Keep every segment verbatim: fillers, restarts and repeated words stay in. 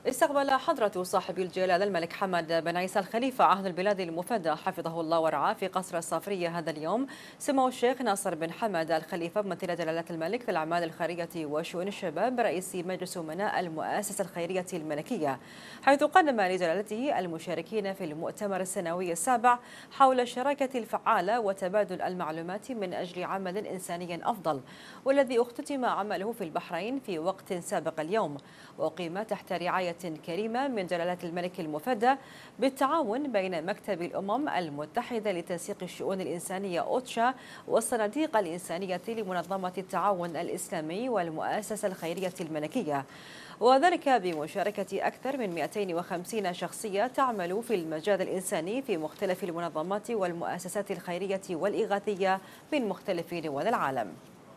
استقبل حضرة صاحب الجلالة الملك حمد بن عيسى الخليفة عهد البلاد المفدى حفظه الله ورعاه في قصر الصافرية هذا اليوم سمو الشيخ ناصر بن حمد الخليفة ممثل جلالة الملك في الأعمال الخيرية وشؤون الشباب رئيس مجلس أمناء المؤسسة الخيرية الملكية، حيث قدم لجلالته المشاركين في المؤتمر السنوي السابع حول الشراكة الفعالة وتبادل المعلومات من أجل عمل إنساني أفضل، والذي اختتم عمله في البحرين في وقت سابق اليوم، وأقيم تحت رعاية كريمة من جلالة الملك المفدى بالتعاون بين مكتب الأمم المتحدة لتنسيق الشؤون الإنسانية أوتشا والصناديق الإنسانية لمنظمة التعاون الإسلامي والمؤسسة الخيرية الملكية، وذلك بمشاركة أكثر من مئتين وخمسين شخصية تعمل في المجال الإنساني في مختلف المنظمات والمؤسسات الخيرية والإغاثية من مختلف دول العالم.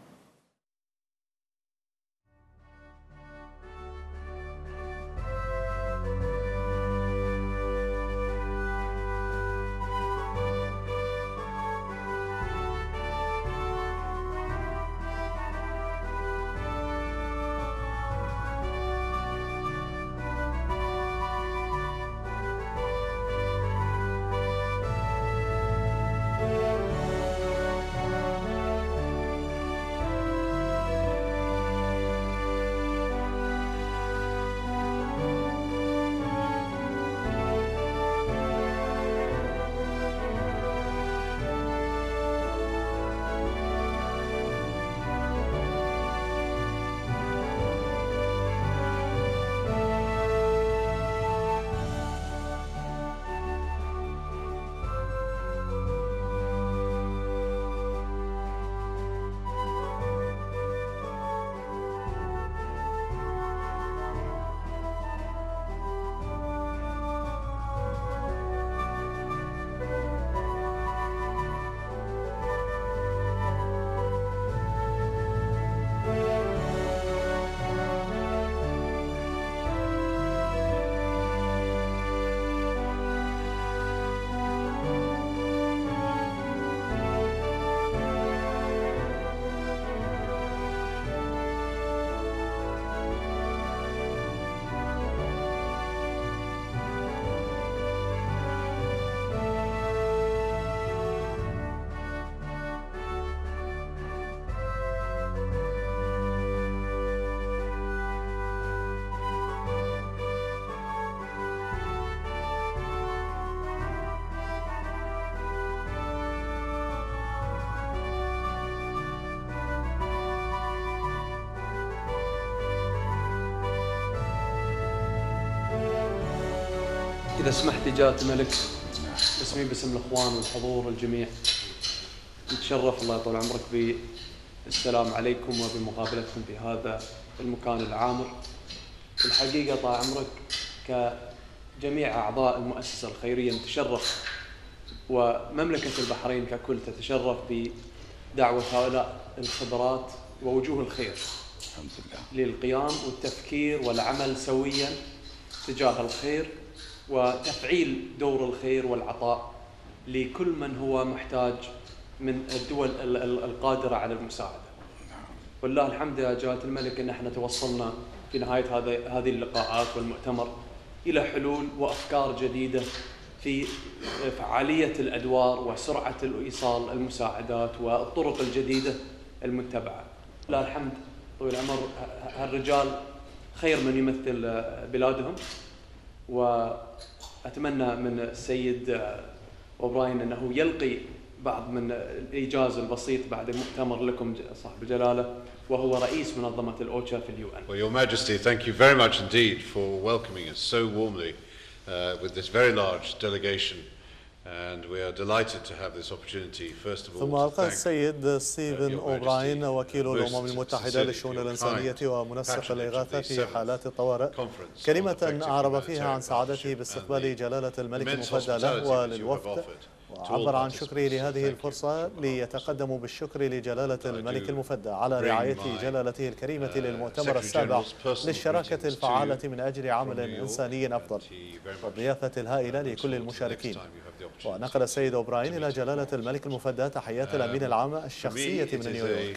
إذا سمحت جلالة الملك، باسمي باسم الإخوان والحضور والجميع نتشرف الله يطول عمرك بالسلام عليكم وبمقابلتكم في هذا المكان العامر. الحقيقة طال عمرك كجميع أعضاء المؤسسة الخيرية نتشرف، ومملكة البحرين ككل تتشرف بدعوة هؤلاء الخبرات ووجوه الخير الحمد لله للقيام والتفكير والعمل سويا تجاه الخير وتفعيل دور الخير والعطاء لكل من هو محتاج من الدول القادرة على المساعدة. والله الحمد يا جلالة الملك إن احنا توصلنا في نهاية هذه اللقاءات والمؤتمر إلى حلول وأفكار جديدة في فعالية الأدوار وسرعة إيصال المساعدات والطرق الجديدة المتبعة. لا الحمد طويل العمر، هالرجال خير من يمثل بلادهم، وأتمنى من السيد أوبراين أنه يلقي بعض من الإيجاز البسيط بعد المؤتمر لكم صاحب الجلالة، وهو رئيس منظمة الأوتشا في اليو إن. Well, Your Majesty, thank you very much indeed for welcoming us so warmly uh, with this very large delegation, and we are delighted to have this opportunity. First of all, ثم ألقى السيد ستيفن أوبراين وكيل الأمم المتحدة للشؤون الإنسانية ومنسق الإغاثة في حالات الطوارئ كلمة أعرب فيها عن سعادته باستقبال جلالة الملك المفدى له وللوفد، وعبر عن شكره لهذه الفرصة ليتقدموا بالشكر لجلالة الملك المفدى على رعاية جلالته الكريمة للمؤتمر السابع للشراكة الفعالة من أجل عمل إنساني أفضل والضيافة الهائلة لكل المشاركين. ونقل السيد أوبراين إلى جلالة الملك المفدى تحيات الأمين العام الشخصية من نيويورك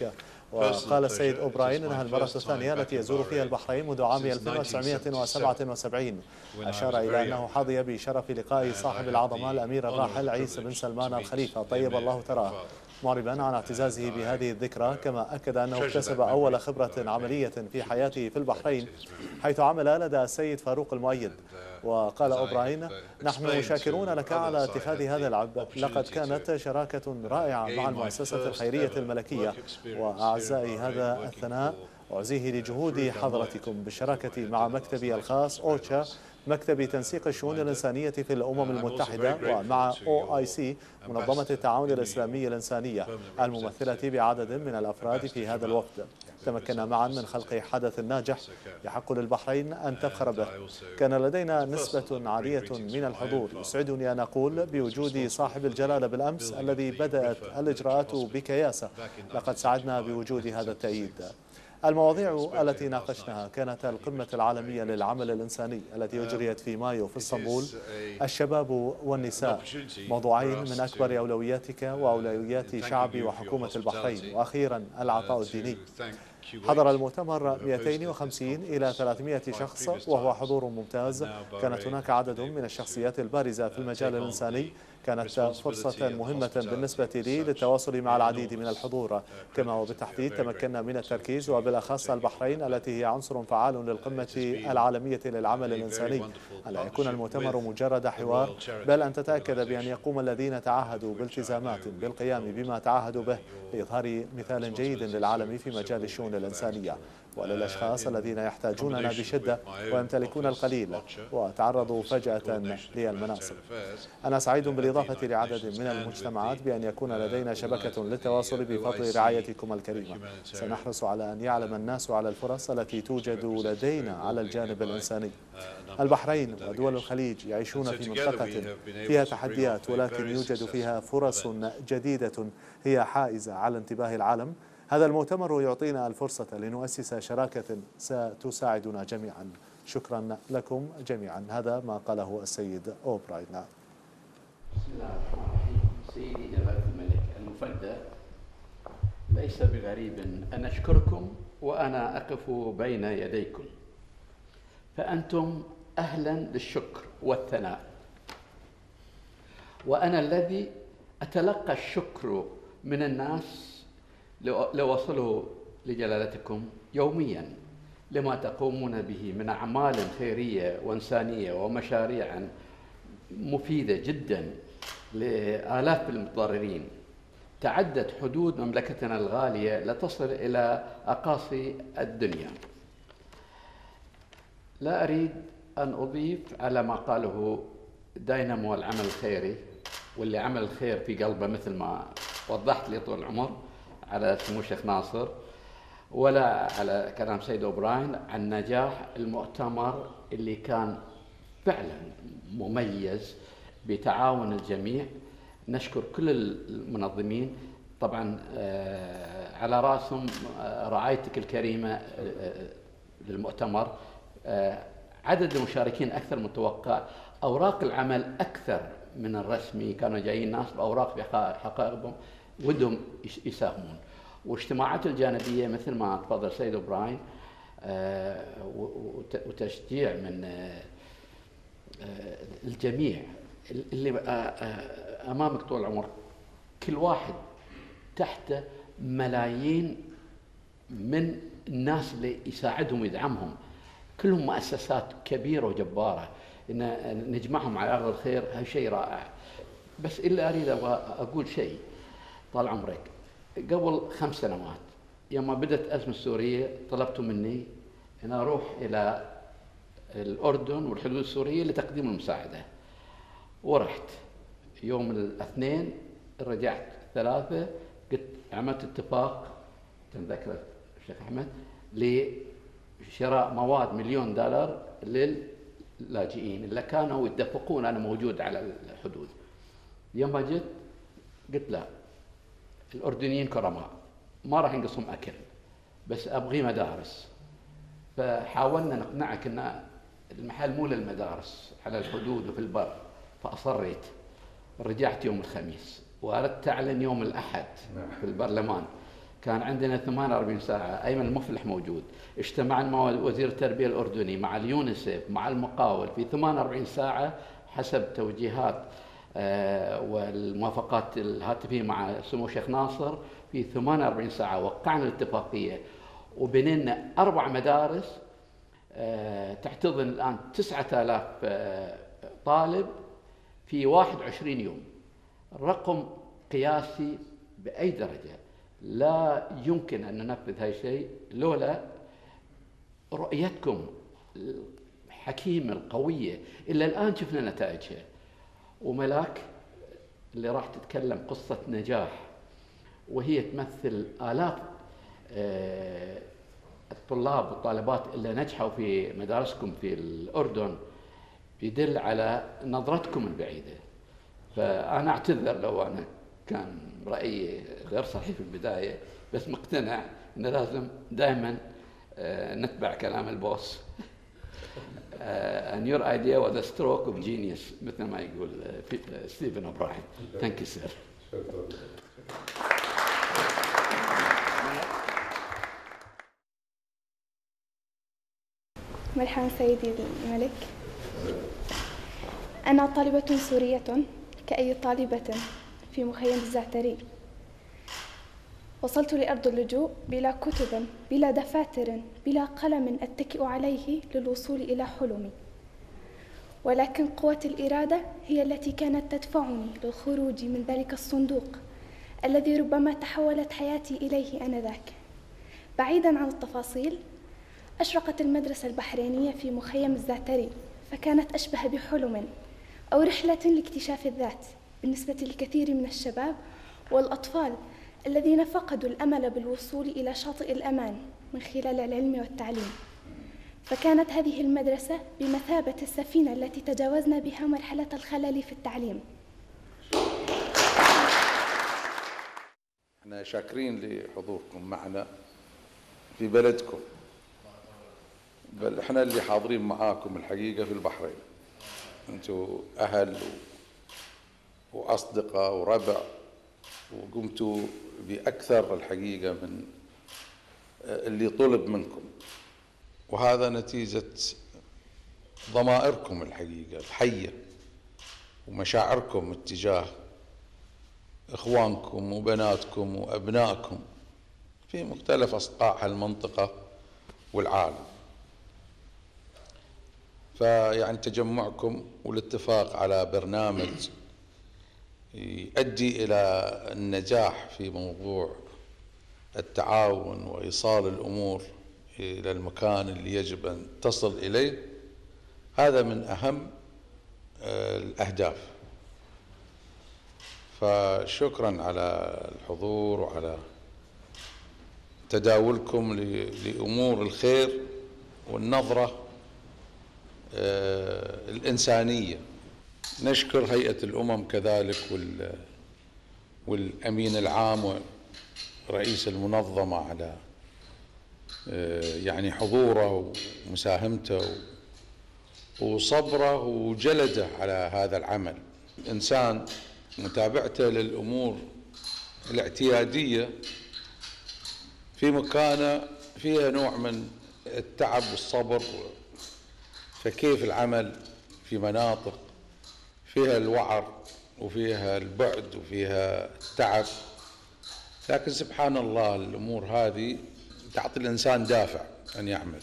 وقال السيد أوبراين أنها المرة الثانية التي يزور فيها البحرين منذ عام ألف وتسعمائة وسبعة وسبعين. أشار إلى أنه حظي بشرف لقاء صاحب العظمة الأمير الراحل عيسى بن سلمان الخليفة طيب الله ثراه، معربا عن اعتزازه بهذه الذكرى، كما أكد أنه اكتسب أول خبرة عملية في حياته في البحرين حيث عمل لدى السيد فاروق المؤيد. وقال أوبراين: نحن شاكرون لك على اتخاذ هذا العبد، لقد كانت شراكة رائعة مع المؤسسة الخيرية الملكية، وأعزائي هذا الثناء أعزيه لجهود حضرتكم بالشراكة مع مكتبي الخاص أوتشا، مكتب تنسيق الشؤون الإنسانية في الأمم المتحدة، ومع أو آي سي منظمة التعاون الإسلامي الإنسانية الممثلة بعدد من الأفراد في هذا الوفد. تمكنا معا من خلق حدث ناجح يحق للبحرين أن تفخر به. كان لدينا نسبة عالية من الحضور، يسعدني أن أقول بوجود صاحب الجلالة بالأمس الذي بدأت الإجراءات بكياسة. لقد سعدنا بوجود هذا التأييد. المواضيع التي ناقشناها كانت القمة العالمية للعمل الإنساني التي أجريت في مايو في اسطنبول، الشباب والنساء، موضوعين من أكبر أولوياتك وأولويات شعب وحكومة البحرين، وأخيرا العطاء الديني. حضر المؤتمر مئتين وخمسين إلى ثلاثمائة شخص وهو حضور ممتاز. كانت هناك عدد من الشخصيات البارزة في المجال الإنساني. كانت فرصة مهمة بالنسبة لي للتواصل مع العديد من الحضور، كما وبالتحديد تمكنا من التركيز وبالأخص البحرين التي هي عنصر فعال للقمة العالمية للعمل الإنساني. ألا يكون المؤتمر مجرد حوار، بل أن تتأكد بأن يقوم الذين تعهدوا بالتزامات بالقيام بما تعهدوا به لإظهار مثال جيد للعالم في مجال الشؤون الإنسانية وللأشخاص الذين يحتاجوننا بشدة ويمتلكون القليل وتعرضوا فجأة للمناصب. أنا سعيد بالإضافة لعدد من المجتمعات بأن يكون لدينا شبكة للتواصل بفضل رعايتكم الكريمة. سنحرص على أن يعلم الناس على الفرص التي توجد لدينا على الجانب الإنساني. البحرين ودول الخليج يعيشون في منطقة فيها تحديات، ولكن يوجد فيها فرص جديدة هي حائزة على انتباه العالم. هذا المؤتمر يعطينا الفرصة لنؤسس شراكة ستساعدنا جميعا. شكرا لكم جميعا. هذا ما قاله السيد أوبراين. بسم الله الرحمن الرحيم. سيدي جلالة الملك المفدى، ليس بغريب أن أشكركم وأنا أقف بين يديكم، فأنتم أهلا للشكر والثناء، وأنا الذي أتلقى الشكر من الناس لو وصلوا لجلالتكم يوميا لما تقومون به من أعمال خيرية وإنسانية ومشاريع مفيدة جدا لآلاف المتضررين تعدت حدود مملكتنا الغالية لتصل إلى أقاصي الدنيا. لا أريد أن أضيف على ما قاله داينامو العمل الخيري، واللي عمل الخير في قلبه مثل ما وضحت لي طول العمر على سمو الشيخ ناصر، ولا على كلام سيد أوبراين عن نجاح المؤتمر اللي كان فعلا مميز بتعاون الجميع. نشكر كل المنظمين طبعا على راسهم رعايتك الكريمة للمؤتمر. عدد المشاركين أكثر من المتوقع، أوراق العمل أكثر من الرسمي، كانوا جايين ناس بأوراق بحقائبهم ودهم يساهمون، واجتماعات الجانبية مثل ما تفضل سيد أوبراين وتشجيع من الجميع اللي أمامك طول العمر. كل واحد تحت ملايين من الناس اللي يساعدهم ويدعمهم، كلهم مؤسسات كبيرة وجبارة، إن نجمعهم على أرض الخير هذا شيء رائع. بس إلا أريد أقول شيء طال عمرك. قبل خمس سنوات يوم بدأت الأزمة السورية طلبتوا مني أن أروح إلى الأردن والحدود السورية لتقديم المساعدة، ورحت يوم الاثنين رجعت ثلاثة، قلت عملت اتفاق تذكر الشيخ أحمد لشراء مواد مليون دولار للاجئين اللي كانوا يتدفقون. أنا موجود على الحدود. يوم ما جيت قلت لا، الأردنيين كرماء ما راح ينقصهم أكل، بس أبغي مدارس. فحاولنا نقنعك أن المحل مو للمدارس على الحدود وفي البر، فأصريت. رجعت يوم الخميس وأردت أعلن يوم الأحد في البرلمان كان عندنا ثمانية وأربعين ساعة. أيمن المفلح موجود، اجتمعنا مع وزير التربية الأردني مع اليونيسف مع المقاول في ثمانية وأربعين ساعة حسب توجيهات والموافقات الهاتفية مع سمو الشيخ ناصر. في ثمانية وأربعين ساعة وقعنا الاتفاقية وبنينا أربع مدارس تحتضن الآن تسعة آلاف طالب في واحد وعشرين يوم. رقم قياسي بأي درجة، لا يمكن أن ننفذ هذا الشيء لولا رؤيتكم الحكيمة القوية. إلا الآن شفنا نتائجها. وملاك اللي راح تتكلم قصة نجاح وهي تمثل آلاف الطلاب والطالبات اللي نجحوا في مدارسكم في الأردن، يدل على نظرتكم البعيدة. فأنا أعتذر لو أنا كان رأيي غير صحيح في البداية، بس مقتنع أن لازم دائما نتبع كلام البوس. and your idea was a stroke of genius مثل ما يقول ستيفن أوبراين. Thank you sir. مرحبا سيدي الملك. أنا طالبة سورية كأي طالبة في مخيم الزعتري. وصلت لأرض اللجوء بلا كتب، بلا دفاتر، بلا قلم أتكئ عليه للوصول إلى حلمي، ولكن قوة الإرادة هي التي كانت تدفعني للخروج من ذلك الصندوق الذي ربما تحولت حياتي إليه آنذاك. بعيداً عن التفاصيل، أشرقت المدرسة البحرينية في مخيم الزعتري، فكانت أشبه بحلم أو رحلة لاكتشاف الذات بالنسبة لكثير من الشباب والأطفال الذين فقدوا الأمل بالوصول إلى شاطئ الأمان من خلال العلم والتعليم. فكانت هذه المدرسة بمثابة السفينة التي تجاوزنا بها مرحلة الخلل في التعليم. احنا شاكرين لحضوركم معنا في بلدكم، بل احنا اللي حاضرين معاكم الحقيقة في البحرين. انتم أهل وأصدقاء وربع، وقمتوا بأكثر الحقيقة من اللي طلب منكم، وهذا نتيجة ضمائركم الحقيقة الحية ومشاعركم اتجاه إخوانكم وبناتكم وأبنائكم في مختلف أصقاع المنطقة والعالم. فيعني تجمعكم والاتفاق على برنامج يؤدي إلى النجاح في موضوع التعاون وإيصال الأمور إلى المكان اللي يجب أن تصل إليه، هذا من أهم الأهداف. فشكرا على الحضور وعلى تداولكم لأمور الخير والنظرة الإنسانية. نشكر هيئة الأمم كذلك والأمين العام ورئيس المنظمة على يعني حضوره ومساهمته وصبره وجلده على هذا العمل. الإنسان متابعته للأمور الاعتيادية في مكانه فيها نوع من التعب والصبر، فكيف العمل في مناطق فيها الوعر وفيها البعد وفيها التعب، لكن سبحان الله الأمور هذه تعطي الإنسان دافع أن يعمل.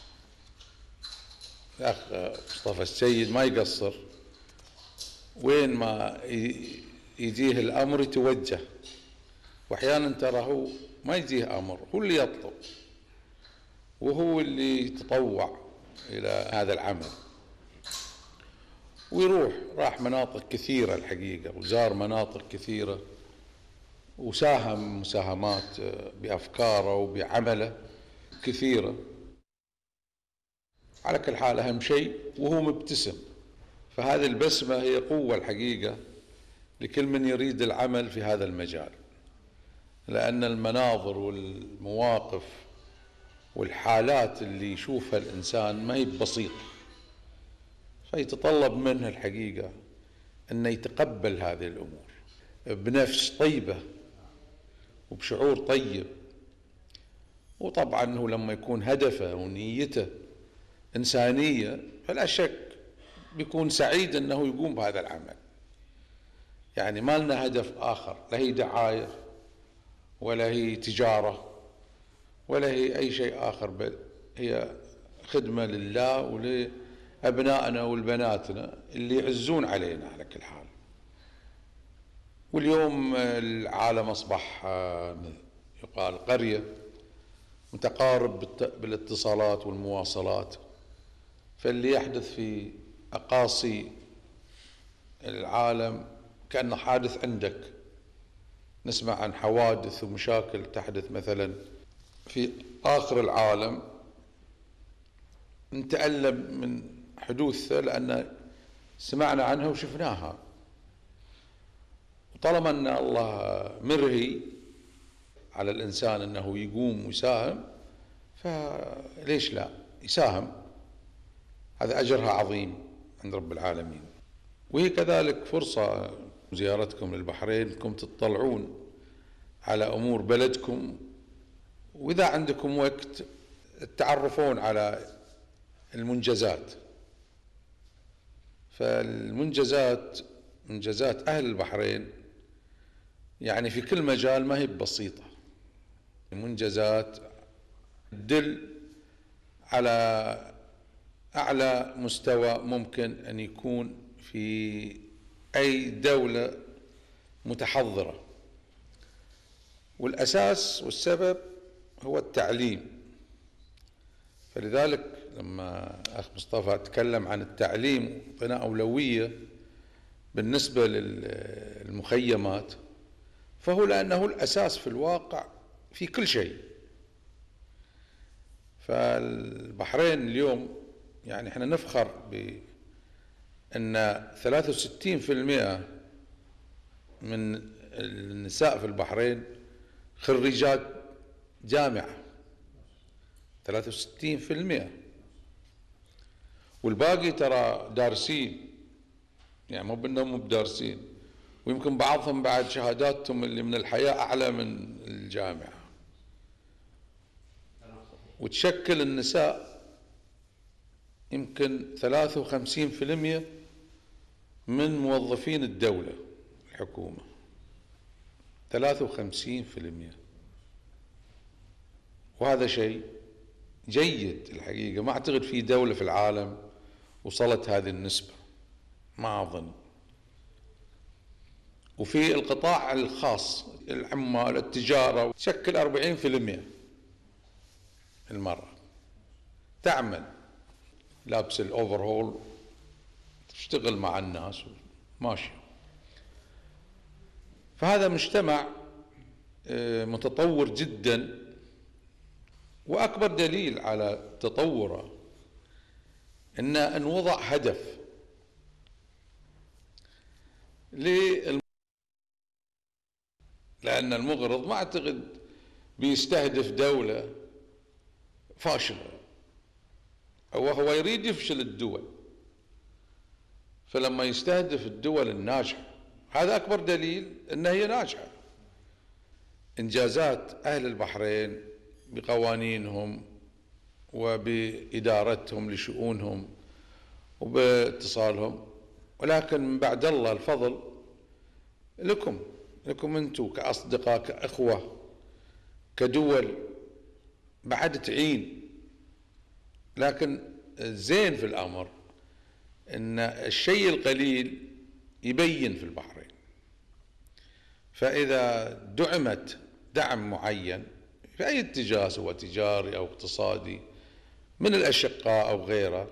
الأخ مصطفى السيد ما يقصر، وين ما يجيه الأمر يتوجه، وأحيانا ترى هو ما يجيه أمر، هو اللي يطلب وهو اللي يتطوع إلى هذا العمل ويروح. راح مناطق كثيرة الحقيقة وزار مناطق كثيرة وساهم مساهمات بأفكاره وبعمله كثيرة. على كل حال أهم شيء وهو مبتسم، فهذه البسمة هي قوة الحقيقة لكل من يريد العمل في هذا المجال، لأن المناظر والمواقف والحالات اللي يشوفها الإنسان ما هي بسيطة، فيتطلب منه الحقيقة أنه يتقبل هذه الأمور بنفس طيبة وبشعور طيب وطبعا هو لما يكون هدفه ونيته إنسانية فلا شك بيكون سعيد أنه يقوم بهذا العمل. يعني ما لنا هدف آخر، لا هي دعاية ولا هي تجارة ولا هي أي شيء آخر، بل هي خدمة لله ولأبنائنا والبناتنا اللي يعزون علينا على كل حال. واليوم العالم أصبح يقال قرية متقارب بالاتصالات والمواصلات، فاللي يحدث في أقاصي العالم كأنه حادث عندك. نسمع عن حوادث ومشاكل تحدث مثلا في آخر العالم نتألم من حدوثها لأن سمعنا عنها وشفناها. وطالما أن الله مرهي على الإنسان أنه يقوم ويساهم، فليش لا يساهم؟ هذا أجرها عظيم عند رب العالمين. وهي كذلك فرصة زيارتكم للبحرين انكم تطلعون على أمور بلدكم، وإذا عندكم وقت تعرفون على المنجزات. فالمنجزات منجزات أهل البحرين يعني في كل مجال ما هي بسيطة، منجزات تدل على أعلى مستوى ممكن أن يكون في أي دولة متحضرة. والأساس والسبب هو التعليم. فلذلك لما أخ مصطفى تكلم عن التعليم وعطينا أولوية بالنسبة للمخيمات، فهو لأنه الأساس في الواقع في كل شيء. فالبحرين اليوم يعني احنا نفخر بأن ثلاثة وستين بالمئة من النساء في البحرين خريجات جامعة، ثلاثة وستين بالمئة، والباقي ترى دارسين، يعني مو بأنهم مو بدارسين، ويمكن بعضهم بعد شهاداتهم اللي من الحياة أعلى من الجامعة. وتشكل النساء يمكن ثلاثة وخمسين بالمئة من موظفين الدولة الحكومة، ثلاثة وخمسين بالمئة، وهذا شيء جيد الحقيقة. ما أعتقد في دولة في العالم وصلت هذه النسبة، ما أظن. وفي القطاع الخاص العمال التجارة تشكل أربعين بالمئة المرأة تعمل، لابس الأوفرهول، تشتغل مع الناس ماشي. فهذا مجتمع متطور جدا، وأكبر دليل على تطوره إن أن وضع هدف للم... لأن المغرض ما أعتقد بيستهدف دولة فاشلة، هو هو يريد يفشل الدول. فلما يستهدف الدول الناجحة هذا أكبر دليل أنها هي ناجحة. إنجازات أهل البحرين بقوانينهم وبإدارتهم لشؤونهم وباتصالهم، ولكن من بعد الله الفضل لكم لكم أنتم كأصدقاء كأخوة كدول بعد تعين. لكن الزين في الأمر أن الشيء القليل يبين في البحرين. فإذا دعمت دعم معين في أي اتجاه سواء تجاري أو اقتصادي من الأشقاء أو غيره،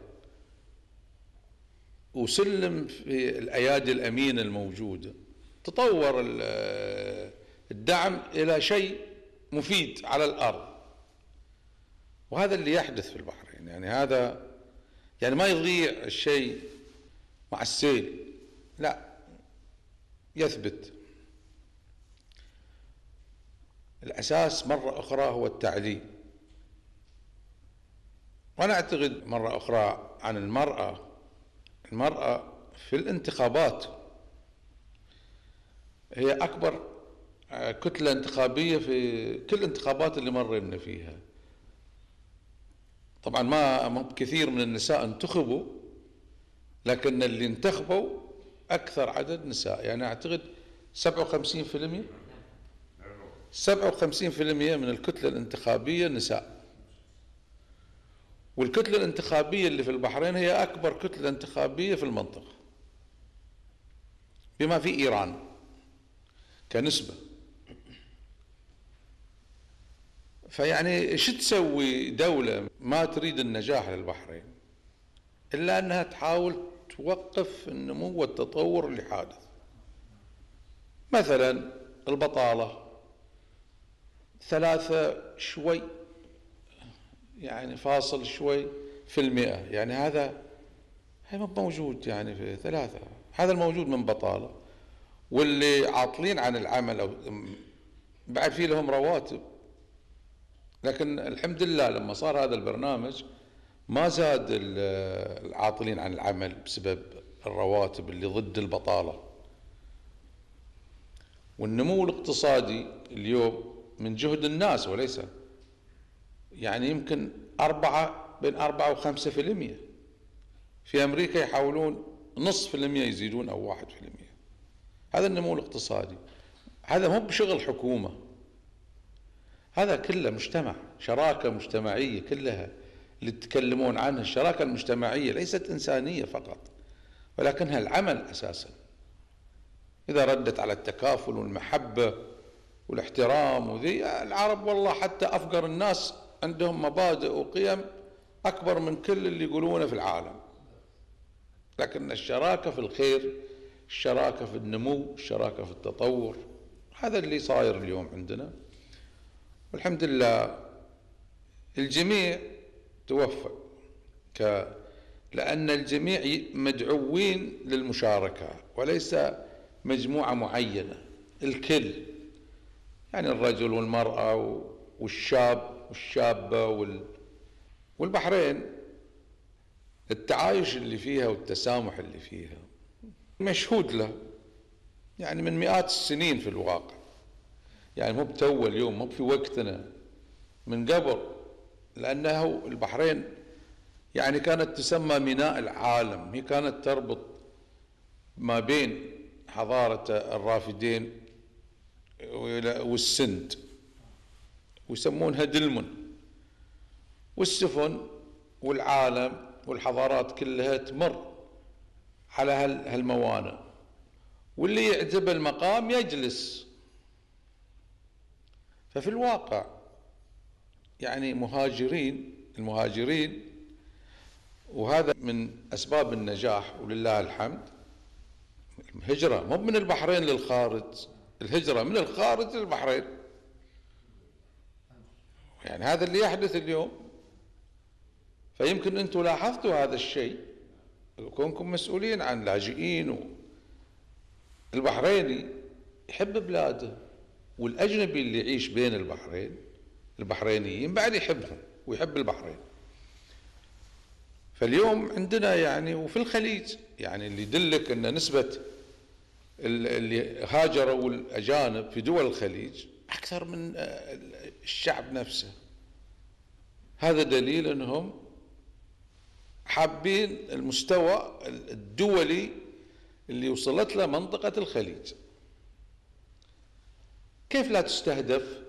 وسلم في الأيادي الأمينة الموجودة، تطور الدعم إلى شيء مفيد على الأرض. وهذا اللي يحدث في البحرين. يعني هذا يعني ما يضيع الشيء مع السيل، لا، يثبت. الأساس مرة أخرى هو التعليم. وأنا أعتقد مرة أخرى عن المرأة، المرأة في الانتخابات هي أكبر كتلة انتخابية في كل الانتخابات اللي مرينا فيها. طبعا ما كثير من النساء انتخبوا، لكن اللي انتخبوا أكثر عدد نساء، يعني أعتقد سبعة وخمسين بالمئة سبعة وخمسين بالمئة من الكتلة الانتخابية نساء. والكتلة الانتخابية اللي في البحرين هي أكبر كتلة انتخابية في المنطقة بما في إيران كنسبة. فيعني شو تسوي دولة ما تريد النجاح للبحرين إلا أنها تحاول توقف النمو والتطور اللي حادث؟ مثلا البطالة ثلاثة شوي، يعني فاصل شوي في المئة، يعني هذا هي مو موجود، يعني في ثلاثة هذا الموجود من بطالة. واللي عاطلين عن العمل أو بعد في لهم رواتب، لكن الحمد لله لما صار هذا البرنامج ما زاد العاطلين عن العمل بسبب الرواتب اللي ضد البطالة. والنمو الاقتصادي اليوم من جهد الناس وليس، يعني يمكن أربعة بين أربعة وخمسة في المية. في أمريكا يحاولون نصف في المية يزيدون أو واحد في المية. هذا النمو الاقتصادي، هذا مو بشغل حكومة، هذا كله مجتمع، شراكة مجتمعية كلها اللي تتكلمون عنها. الشراكة المجتمعية ليست إنسانية فقط، ولكنها العمل أساسا. إذا ردت على التكافل والمحبة والاحترام وذي، العرب والله حتى أفقر الناس عندهم مبادئ وقيم أكبر من كل اللي يقولونه في العالم. لكن الشراكة في الخير، الشراكة في النمو، الشراكة في التطور، هذا اللي صاير اليوم عندنا. والحمد لله الجميع توفق، ك... لأن الجميع مدعوين للمشاركة وليس مجموعة معينة، الكل، يعني الرجل والمرأة والشاب والشابة وال... والبحرين التعايش اللي فيها والتسامح اللي فيها مشهود له، يعني من مئات السنين في الواقع، يعني مو بتو اليوم، مو في وقتنا، من قبل. لأنه البحرين يعني كانت تسمى ميناء العالم، هي كانت تربط ما بين حضارة الرافدين والسند، ويسمونها دلمن، والسفن والعالم والحضارات كلها تمر على هالموانئ، واللي يعجبه المقام يجلس. ففي الواقع يعني مهاجرين المهاجرين وهذا من أسباب النجاح ولله الحمد. الهجرة مو من البحرين للخارج، الهجرة من الخارج للبحرين، يعني هذا اللي يحدث اليوم. فيمكن أنتم لاحظتوا هذا الشيء كونكم مسؤولين عن لاجئين. البحريني يحب بلاده، والأجنبي اللي يعيش بين البحرين البحرينيين بعد يحبهم ويحب البحرين. فاليوم عندنا يعني وفي الخليج يعني اللي يدلك أن نسبة اللي هاجروا الأجانب في دول الخليج أكثر من الشعب نفسه. هذا دليل أنهم حابين المستوى الدولي اللي وصلت له منطقة الخليج. كيف لا تستهدف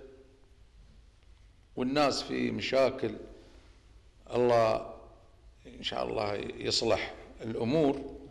والناس في مشاكل؟ الله إن شاء الله يصلح الأمور.